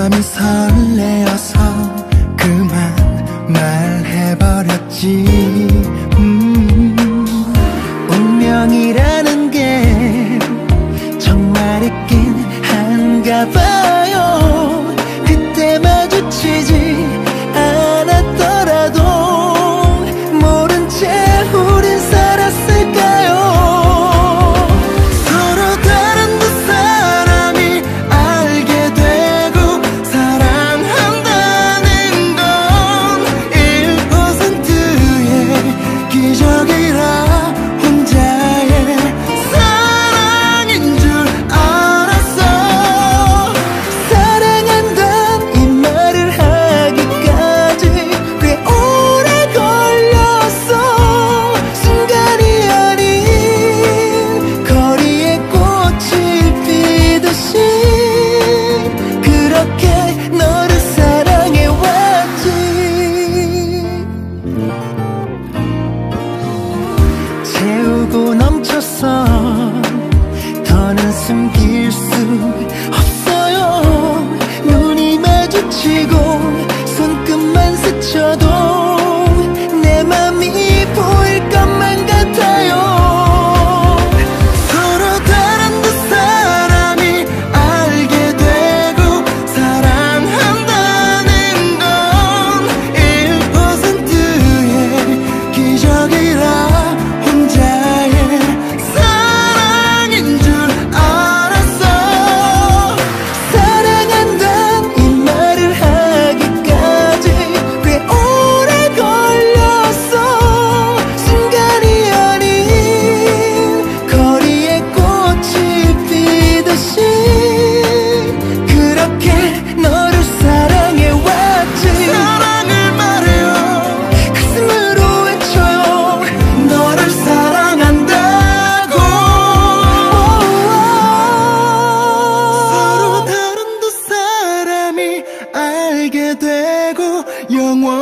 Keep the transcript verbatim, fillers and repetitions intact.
마음이 설레어서 그만 말해버렸지. 음, 운명이라는 게 정말 있긴 한가 봐요. 그때 마주치지 않았더라도 모른 채 우린 살았을까요? 서로 다른 두 사람이 알게 되고 사랑한다는 건 일 퍼센트의 기적이라 혼자의 사랑인 줄 알았어. 사랑한단 이 말을 하기까지 꽤 오래 걸렸어. 순간이 아닌 거리에 꽃을 피듯이 그렇게 너를 사랑해왔지. 채우고 넘쳤어. 더는 숨길 수 없어요. 눈이 마주치고 손끝만 스쳐도 내 맘이 보일 것만 같아요. 서로 다른 두 사람이 알게 되고 사랑한다는 건 일 퍼센트의 기적이라 혼자의 사랑인 줄 알았어. 사랑한단 이 말을 하기까지 꽤 오래 걸렸어. 순간이 아닌 거리에 꽃이 피듯이 그렇게 너를 사랑해왔지. 사랑을 말해요. 가슴으로 외쳐요. 너를 사랑한다고. 서로 다른 두 사람이 알게 되고 영원